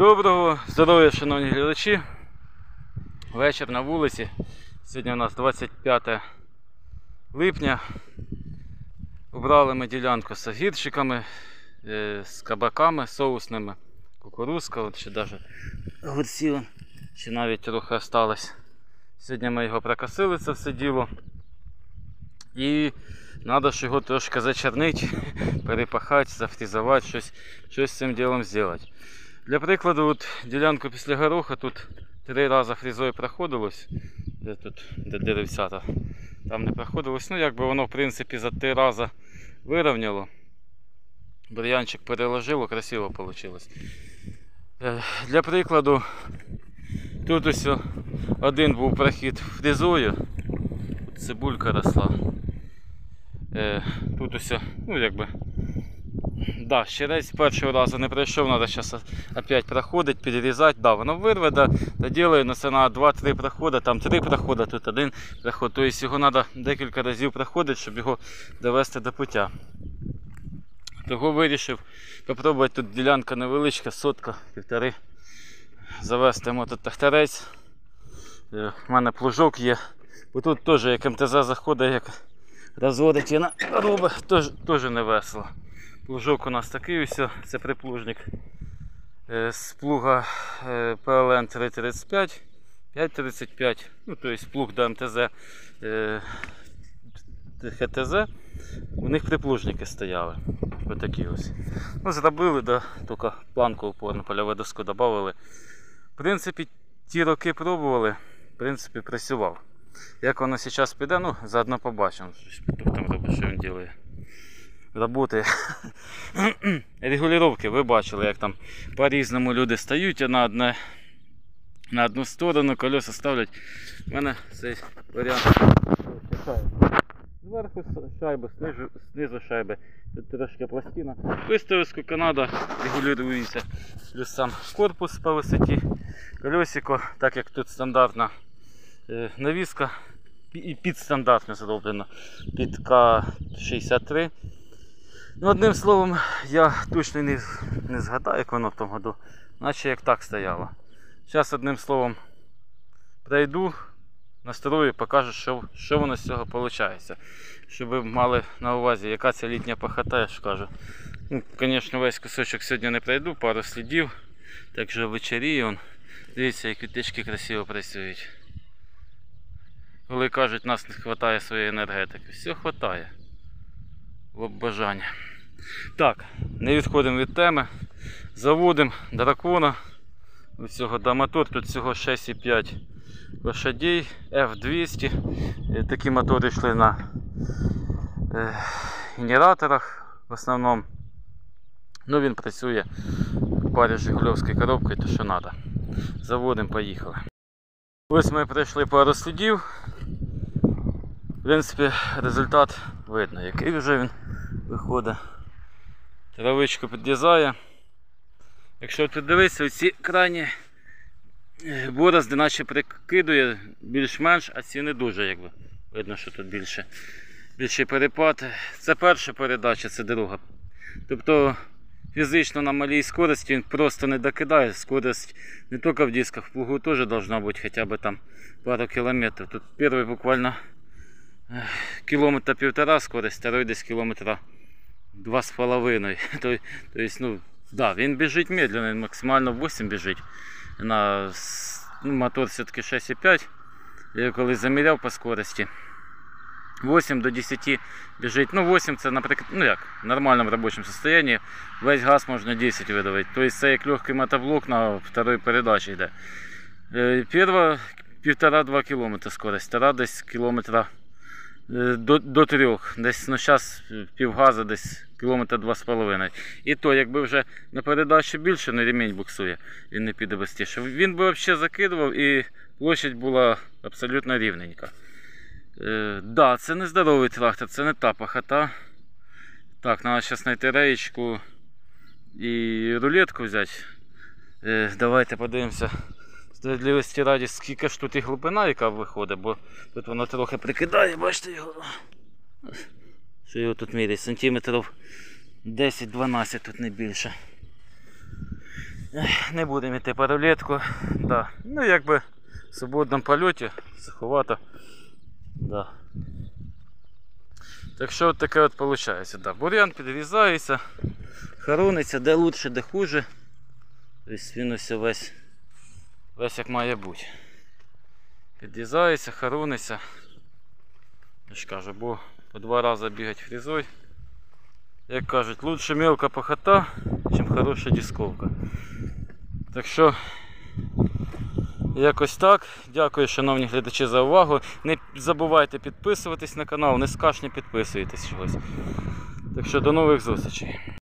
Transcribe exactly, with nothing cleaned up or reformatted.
Доброго здоров'я, шановні глядачі. Вечір на вулиці. Сьогодні у нас двадцять п'яте липня. Обрали ми ділянку з огірчиками, з кабаками соусними, кукурузка, от ще навіть огурці, ще навіть трохи осталось. Сьогодні ми його прокосили, це все діло. І треба ж його трошки зачернити, перепахати, зафрізувати, щось, щось з цим ділом зробити. Для прикладу, от ділянку після гороха тут три рази фрізою проходилось, де тут де деревцята, там не проходилось, ну якби воно в принципі за три рази вирівняло, бур'янчик переложило, красиво вийшло. Для прикладу, тут ось один був прохід фрізою, цибулька росла, тут ось, ну якби, да, щирець першого разу не пройшов, треба зараз опять проходити, перерізати. Да, воно вирве, да, да ділаю, но це на два-три проходи, там три проходи, тут один проход. Тобто його треба декілька разів проходити, щоб його довести до пуття. Того вирішив спробувати, тут ділянка невеличка, сотка, півтори. Завести мототракторець. У мене плужок є. Бо тут теж як ем те зет заходить, як розводить і на робить, теж, теж не весело. Плужок у нас такий ось, це приплужник з плуга пе ел ен три тридцять п'ять, п'ять тридцять п'ять, ну то есть плуг до ем те зет, ха те зет, у них приплужники стояли, отакі ось. Ну зробили, да, тільки планку опорну, польову доску додали. В принципі, ті роки пробували, в принципі працював. Як воно зараз піде, ну заодно побачимо, хто там робить, що він робить. Роботи, регулювання, ви бачили, як там по-різному люди стають на, одне, на одну сторону, колеса ставлять. У мене цей варіант. Зверху шайби, знизу, знизу шайби, тут трошки пластина. Виставив з Канада, регулюється, плюс сам корпус по висоті, колесико, так як тут стандартна е, навіска і підстандартно зроблено, під ка шістдесят три. Ну, одним словом, я точно не, не згадаю, як воно в тому году, наче як так стояло. Зараз одним словом пройду, настрою, покажу, що, що воно з цього виходить. Щоб ви мали на увазі, яка ця літня пахота, я ж кажу. Ну, звісно, весь кусочок сьогодні не пройду, пару слідів. Так що вечері, он, дивіться, як квіточки красиво працюють. Коли кажуть, нас не вистачає своєї енергетики, все вистачає. В бажання. Так, не відходимо від теми. Заводимо дракона. Цього, да, мотор тут всього шість і п'ять лошадей, еф двісті. Такі мотори йшли на е, генераторах в основному. Ну він працює в парі з жигульовською коробкою, то що треба. Заводимо, поїхали. Ось ми пройшли пару слідів. В принципі, результат видно, який вже він виходить. Травичку підрізає. Якщо тут дивитися, ці крайні борозди наче прикидує більш-менш, а ці не дуже, якби. Видно, що тут більше, більший перепад. Це перша передача, це друга. Тобто фізично на малій скорості він просто не докидає. Скорость не тільки в дисках, в плугу теж должна бути хоча б там пару кілометрів. Тут перший буквально кілометра півтора скорость, второй десь кілометра два з половиною. То, то есть, ну, да, він біжить медленно, він максимально вісім біжить. На, ну, мотор все-таки шість і п'ять. Я коли заміряв по скорості, вісім до десяти біжить. Ну, вісім це, наприклад, ну як, в нормальному робочому стані. Весь газ можна десять видавити. Тобто це як легкий мотоблок на второй передачі йде. Перша півтора-два кілометра скорость, втора десь кілометра До, до трьох, десь, ну зараз півгаза, десь кілометр два з половиною. І то, якби вже на передачі більше, на ремінь буксує, він не піде бистріше. Він би взагалі закидував і площадь була абсолютно рівненька. Е, да, це не здоровий трактор, це не та пахота. Так, треба зараз знайти реєчку і рулетку взяти. Е, давайте подивимося. Справедливості раді, скільки ж тут і глибина, яка виходить, бо тут воно трохи прикидає, бачите його. Що його тут міряє, сантиметрів десять-дванадцять, тут не більше. Не будемо йти по рулетку. Да. Ну якби в свободному польоті, суховато. Да. Так що от таке от виходить. Да. Бур'ян підрізається, хорониться, де лучше, де хуже. Тобто він ось весь, весь як має бути. Підрізається, хорониться. Я ж кажу, бо по два рази бігати фрезой. Як кажуть, лучше мелка пахота, ніж хороша дисковка. Так що, якось так. Дякую, шановні глядачі, за увагу. Не забувайте підписуватись на канал, не скажіть, не підписуйтесь чогось. Так що до нових зустрічей.